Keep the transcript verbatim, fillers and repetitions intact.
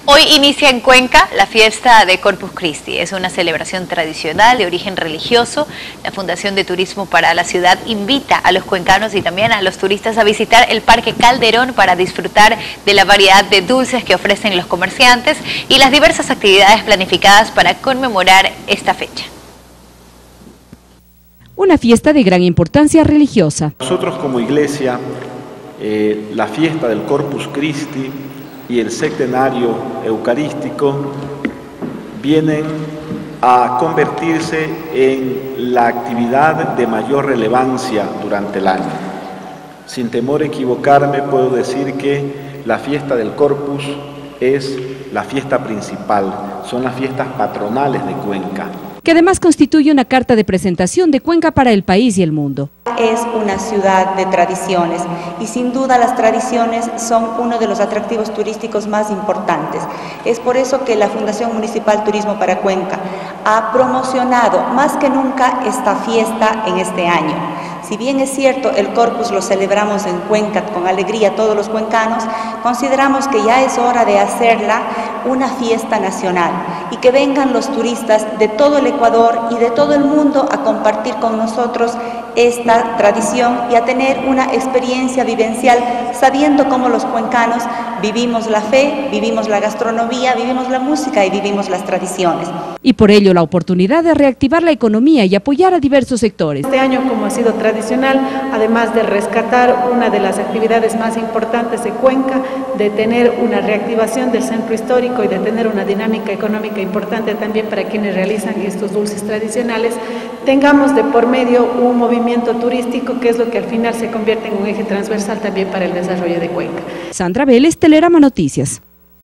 Hoy inicia en Cuenca la fiesta de Corpus Christi. Es una celebración tradicional de origen religioso. La Fundación de Turismo para la ciudad invita a los cuencanos y también a los turistas a visitar el Parque Calderón para disfrutar de la variedad de dulces que ofrecen los comerciantes y las diversas actividades planificadas para conmemorar esta fecha. Una fiesta de gran importancia religiosa. Nosotros como iglesia, eh, la fiesta del Corpus Christi y el septenario eucarístico vienen a convertirse en la actividad de mayor relevancia durante el año. Sin temor a equivocarme, puedo decir que la fiesta del Corpus es la fiesta principal, son las fiestas patronales de Cuenca, que además constituye una carta de presentación de Cuenca para el país y el mundo. Es una ciudad de tradiciones y sin duda las tradiciones son uno de los atractivos turísticos más importantes. Es por eso que la Fundación Municipal Turismo para Cuenca ha promocionado más que nunca esta fiesta en este año. Si bien es cierto, el Corpus lo celebramos en Cuenca con alegría todos los cuencanos, consideramos que ya es hora de hacerla una fiesta nacional y que vengan los turistas de todo el Ecuador y de todo el mundo a compartir con nosotros esta tradición y a tener una experiencia vivencial sabiendo cómo los cuencanos vivimos la fe, vivimos la gastronomía, vivimos la música y vivimos las tradiciones. Y por ello la oportunidad de reactivar la economía y apoyar a diversos sectores. Este año, como ha sido tradicional, además de rescatar una de las actividades más importantes de Cuenca, de tener una reactivación del centro histórico y de tener una dinámica económica importante también para quienes realizan estos dulces tradicionales, tengamos de por medio un movimiento turístico que es lo que al final se convierte en un eje transversal también para el desarrollo de Cuenca. Sandra Vélez, Telerama Noticias.